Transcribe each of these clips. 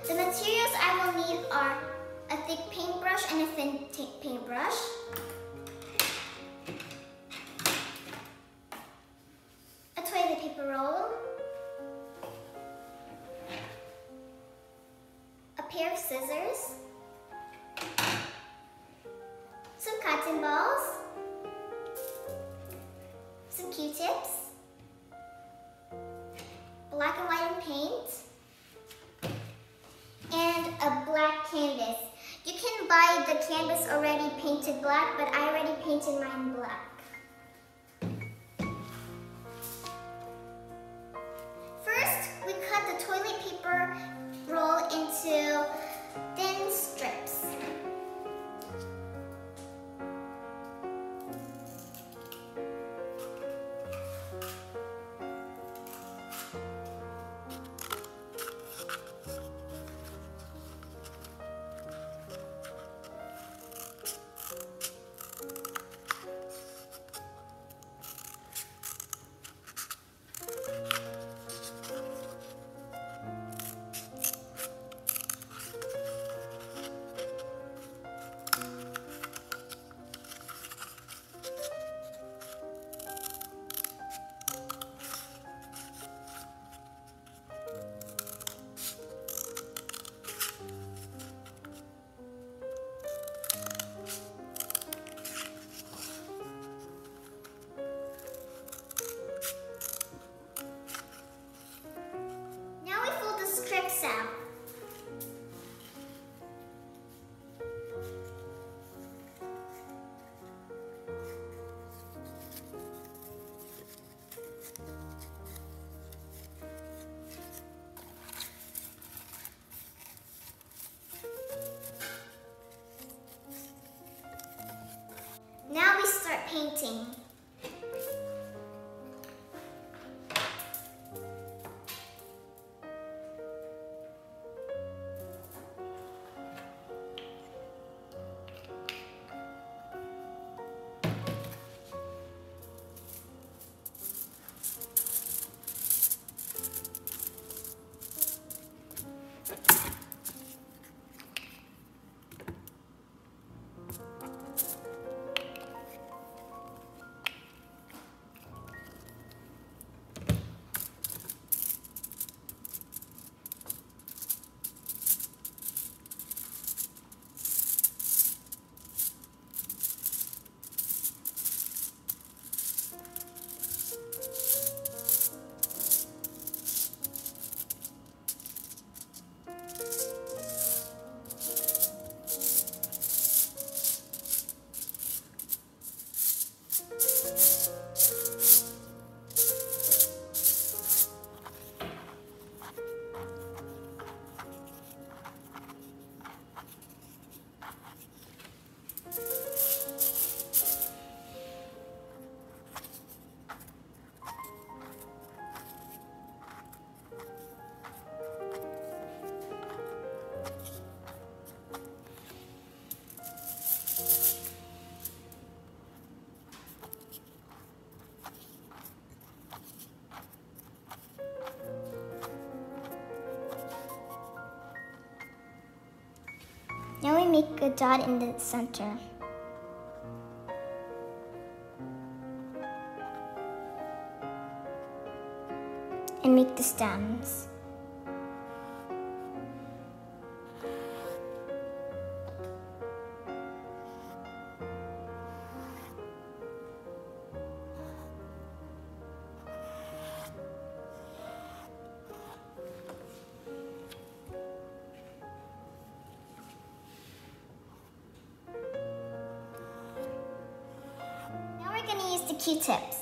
The materials I will need are a thick paintbrush and a thin paintbrush. A toilet paper roll. A pair of scissors. Some cotton balls. Some Q-tips. Black and white paint. And a black canvas. You can buy the canvas already painted black, but I already painted mine black. First, we cut the toilet paper roll into thin strips. Out. Now we start painting. Now we make a dot in the center. And make the stems. The Q-tips.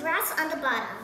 grass on the bottom.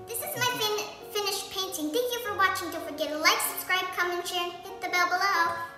Thank you for watching. Don't forget to like, subscribe, comment, share, and hit the bell below.